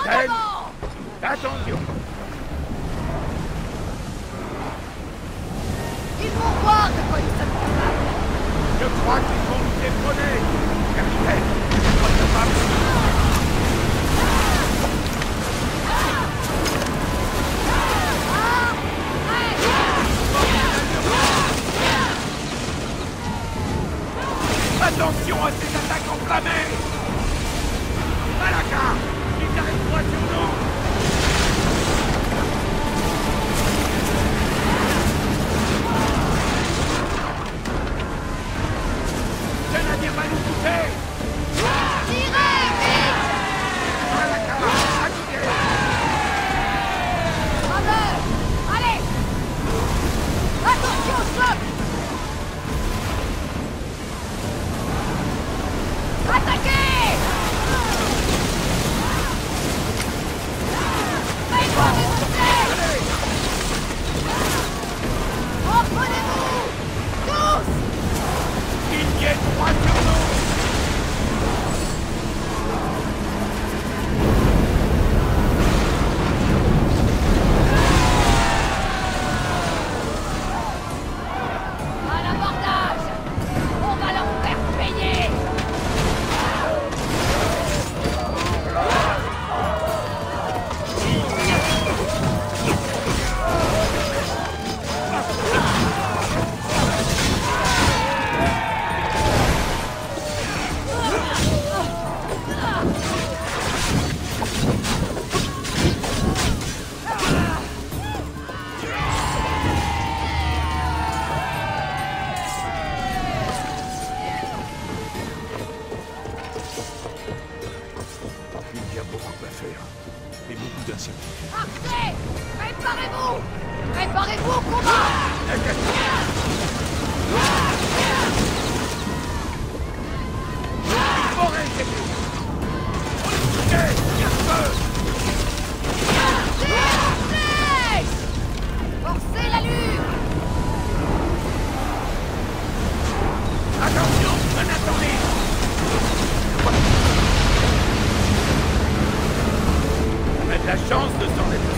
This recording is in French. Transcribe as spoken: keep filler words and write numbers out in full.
Capitaine, attention. Ils vont voir de quoi nous sommes capables. Je crois qu'ils vont nous détrôner. Capitaine, votre femme. Attention à ces attaques enflammées! Malaka! Ils arrivent droit sur nous! Ce navire va nous couper! Tirez, vite! Malaka! À côté! Bravo! Allez! Attention au choc! Attaquez! Faites-moi remonter! Reprenez-vous! Tous! Ils viennent droit sur nous! À l'abordage! On va leur faire payer! Il y a beaucoup à faire. Et beaucoup d'incertitudes. Archers! Préparez-vous! Préparez-vous au combat! Forêt, c'est tout! Touchez! Feu! Archers! Forcez l'allure! Attention! Un incendie! On a de la chance de s'en être